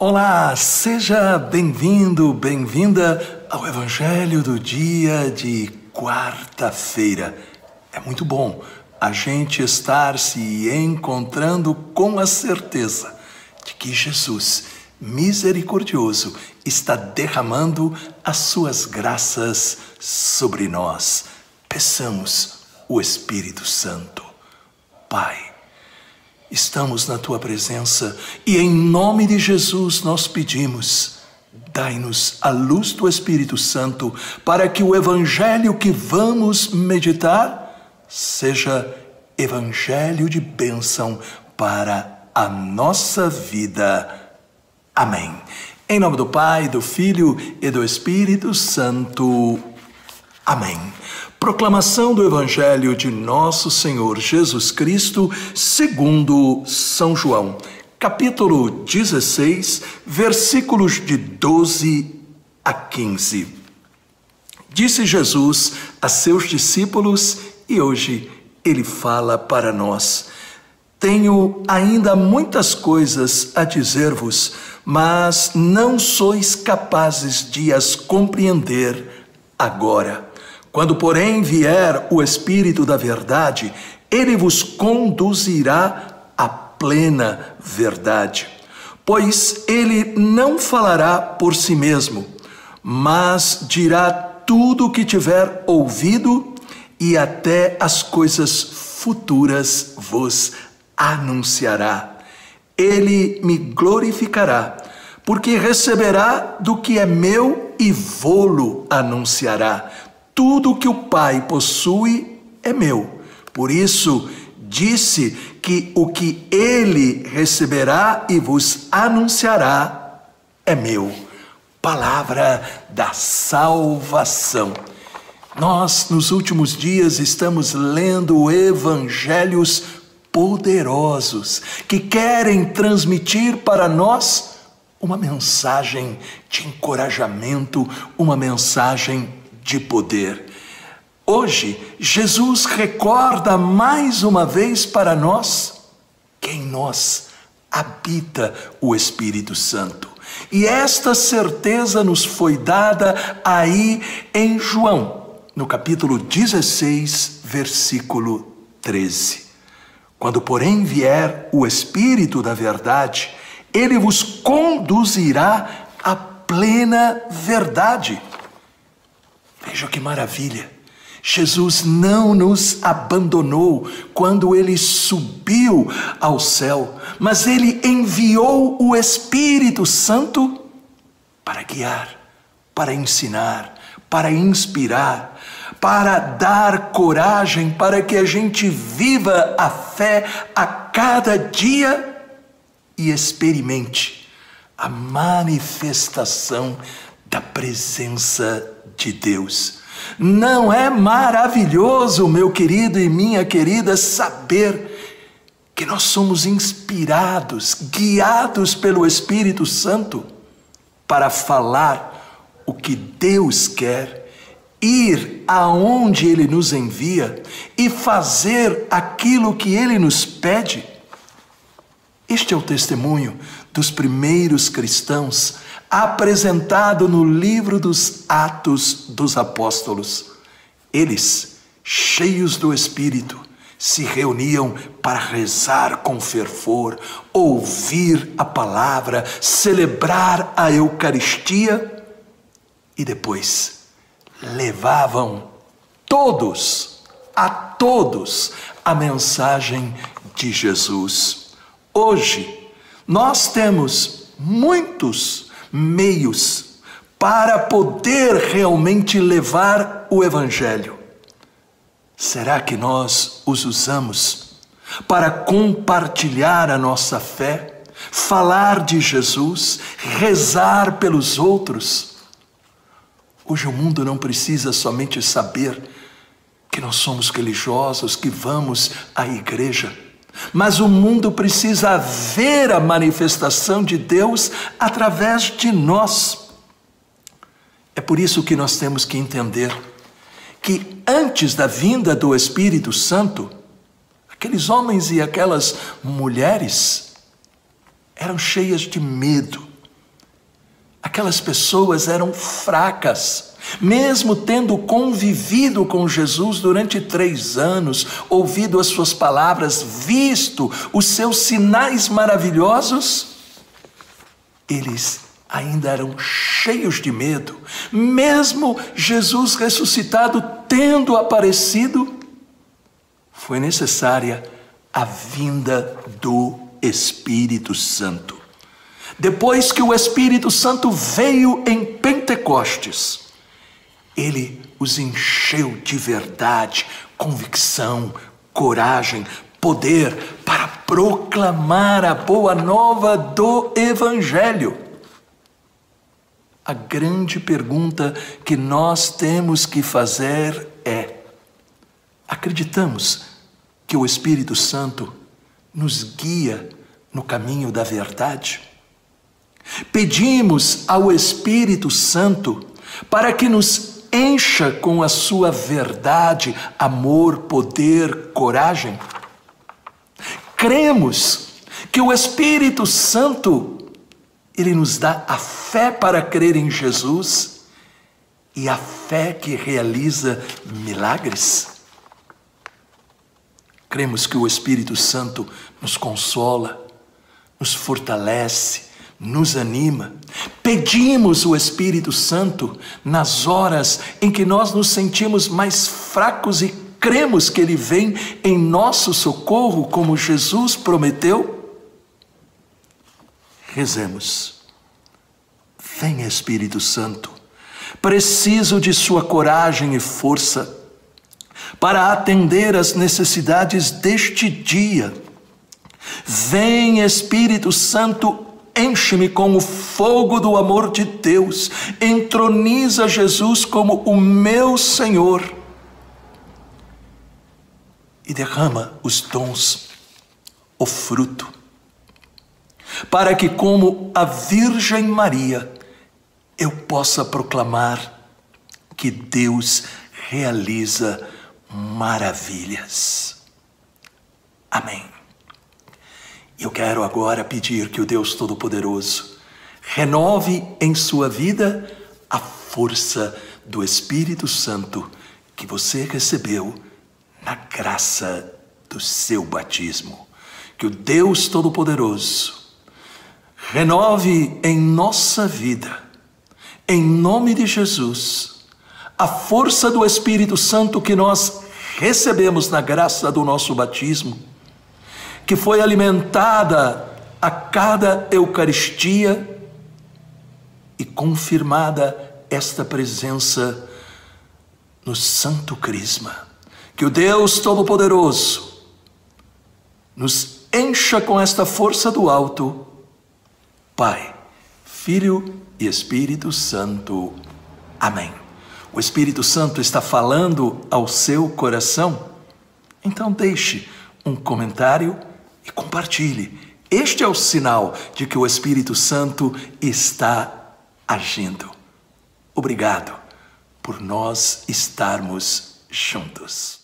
Olá, seja bem-vindo, bem-vinda ao Evangelho do dia de quarta-feira. É muito bom a gente estar se encontrando com a certeza de que Jesus, misericordioso, está derramando as suas graças sobre nós. Peçamos o Espírito Santo. Pai, estamos na Tua presença e em nome de Jesus nós pedimos, dai-nos a luz do Espírito Santo para que o Evangelho que vamos meditar seja Evangelho de bênção para a nossa vida. Amém. Em nome do Pai, do Filho e do Espírito Santo. Amém. Proclamação do Evangelho de Nosso Senhor Jesus Cristo, segundo São João, capítulo 16, versículos de 12 a 15. Disse Jesus a seus discípulos, e hoje ele fala para nós: tenho ainda muitas coisas a dizer-vos, mas não sois capazes de as compreender agora. Quando, porém, vier o Espírito da verdade, ele vos conduzirá à plena verdade. Pois ele não falará por si mesmo, mas dirá tudo o que tiver ouvido, e até as coisas futuras vos anunciará. Ele me glorificará, porque receberá do que é meu e vô-lo anunciará. Tudo que o Pai possui é meu. Por isso, disse que o que ele receberá e vos anunciará é meu. Palavra da salvação. Nós, nos últimos dias, estamos lendo evangelhos poderosos que querem transmitir para nós uma mensagem de encorajamento, uma mensagem de poder. Hoje, Jesus recorda mais uma vez para nós que em nós habita o Espírito Santo. E esta certeza nos foi dada aí em João, no capítulo 16, versículo 13. Quando, porém, vier o Espírito da verdade, ele vos conduzirá à plena verdade. Veja que maravilha! Jesus não nos abandonou quando ele subiu ao céu, mas ele enviou o Espírito Santo para guiar, para ensinar, para inspirar, para dar coragem, para que a gente viva a fé a cada dia e experimente a manifestação da presença de Deus. Não é maravilhoso, meu querido e minha querida, saber que nós somos inspirados, guiados pelo Espírito Santo para falar o que Deus quer, ir aonde Ele nos envia e fazer aquilo que Ele nos pede? Este é o testemunho dos primeiros cristãos, apresentado no livro dos Atos dos Apóstolos. Eles, cheios do Espírito, se reuniam para rezar com fervor, ouvir a palavra, celebrar a Eucaristia e depois levavam a todos, a mensagem de Jesus. Hoje, nós temos muitos meios para poder realmente levar o Evangelho. Será que nós os usamos para compartilhar a nossa fé, falar de Jesus, rezar pelos outros? Hoje o mundo não precisa somente saber que nós somos religiosos, que vamos à igreja, mas o mundo precisa ver a manifestação de Deus através de nós. É por isso que nós temos que entender que antes da vinda do Espírito Santo, aqueles homens e aquelas mulheres eram cheias de medo, Aquelas pessoas eram fracas. Mesmo tendo convivido com Jesus durante 3 anos, ouvido as suas palavras, visto os seus sinais maravilhosos, eles ainda eram cheios de medo. Mesmo Jesus ressuscitado tendo aparecido, foi necessária a vinda do Espírito Santo. Depois que o Espírito Santo veio em Pentecostes, ele os encheu de verdade, convicção, coragem, poder para proclamar a boa nova do Evangelho. A grande pergunta que nós temos que fazer é: acreditamos que o Espírito Santo nos guia no caminho da verdade? Pedimos ao Espírito Santo para que nos encha com a sua verdade, amor, poder, coragem? Cremos que o Espírito Santo, ele nos dá a fé para crer em Jesus e a fé que realiza milagres? Cremos que o Espírito Santo nos consola, nos fortalece, nos anima. Pedimos o Espírito Santo nas horas em que nós nos sentimos mais fracos e cremos que ele vem em nosso socorro, como Jesus prometeu? Rezemos. Vem, Espírito Santo, preciso de sua coragem e força para atender às necessidades deste dia. Vem, Espírito Santo, enche-me com o fogo do amor de Deus, entroniza Jesus como o meu Senhor e derrama os dons, o fruto, para que, como a Virgem Maria, eu possa proclamar que Deus realiza maravilhas. Amém. Eu quero agora pedir que o Deus Todo-Poderoso renove em sua vida a força do Espírito Santo que você recebeu na graça do seu batismo. Que o Deus Todo-Poderoso renove em nossa vida, em nome de Jesus, a força do Espírito Santo que nós recebemos na graça do nosso batismo, que foi alimentada a cada Eucaristia e confirmada esta presença no Santo Crisma. Que o Deus Todo-Poderoso nos encha com esta força do alto, Pai, Filho e Espírito Santo. Amém. O Espírito Santo está falando ao seu coração? Então deixe um comentário e compartilhe. Este é o sinal de que o Espírito Santo está agindo. Obrigado por nós estarmos juntos.